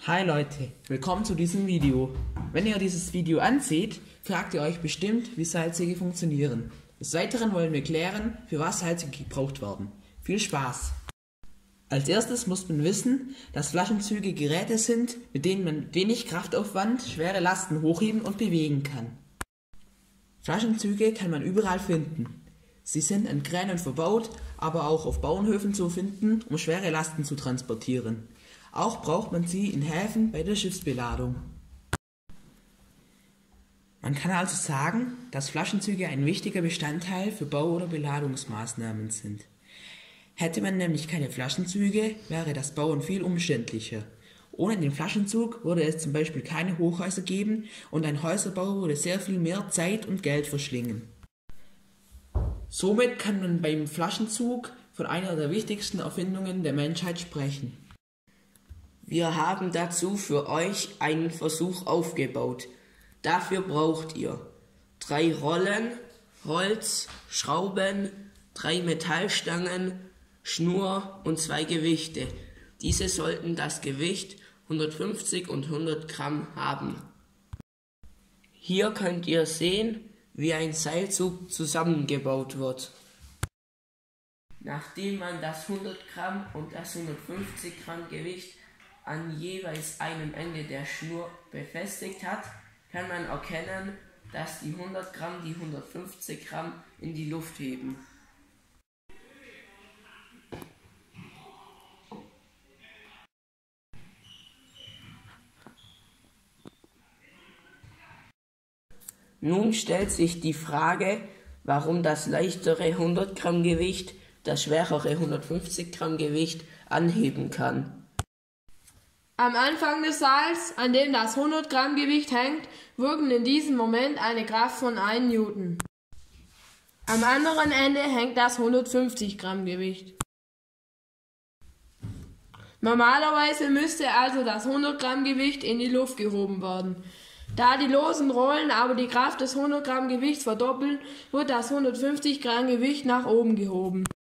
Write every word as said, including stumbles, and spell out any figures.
Hi Leute, willkommen zu diesem Video. Wenn ihr dieses Video ansieht, fragt ihr euch bestimmt, wie Seilzüge funktionieren. Des Weiteren wollen wir klären, für was Seilzüge gebraucht werden. Viel Spaß! Als erstes muss man wissen, dass Flaschenzüge Geräte sind, mit denen man mit wenig Kraftaufwand schwere Lasten hochheben und bewegen kann. Flaschenzüge kann man überall finden. Sie sind an Kränen verbaut, aber auch auf Bauernhöfen zu finden, um schwere Lasten zu transportieren. Auch braucht man sie in Häfen bei der Schiffsbeladung. Man kann also sagen, dass Flaschenzüge ein wichtiger Bestandteil für Bau- oder Beladungsmaßnahmen sind. Hätte man nämlich keine Flaschenzüge, wäre das Bauen viel umständlicher. Ohne den Flaschenzug würde es zum Beispiel keine Hochhäuser geben und ein Häuserbau würde sehr viel mehr Zeit und Geld verschlingen. Somit kann man beim Flaschenzug von einer der wichtigsten Erfindungen der Menschheit sprechen. Wir haben dazu für euch einen Versuch aufgebaut. Dafür braucht ihr drei Rollen, Holz, Schrauben, drei Metallstangen, Schnur und zwei Gewichte. Diese sollten das Gewicht hundertfünfzig und hundert Gramm haben. Hier könnt ihr sehen, wie ein Seilzug zusammengebaut wird. Nachdem man das hundert Gramm und das hundertfünfzig Gramm Gewicht an jeweils einem Ende der Schnur befestigt hat, kann man erkennen, dass die hundert Gramm die hundertfünfzig Gramm in die Luft heben. Nun stellt sich die Frage, warum das leichtere hundert Gramm Gewicht das schwerere hundertfünfzig Gramm Gewicht anheben kann. Am Anfang des Seils, an dem das hundert Gramm Gewicht hängt, wirken in diesem Moment eine Kraft von einem Newton. Am anderen Ende hängt das hundertfünfzig Gramm Gewicht. Normalerweise müsste also das hundert Gramm Gewicht in die Luft gehoben werden. Da die losen Rollen aber die Kraft des hundert Gramm Gewichts verdoppeln, wird das hundertfünfzig Gramm Gewicht nach oben gehoben.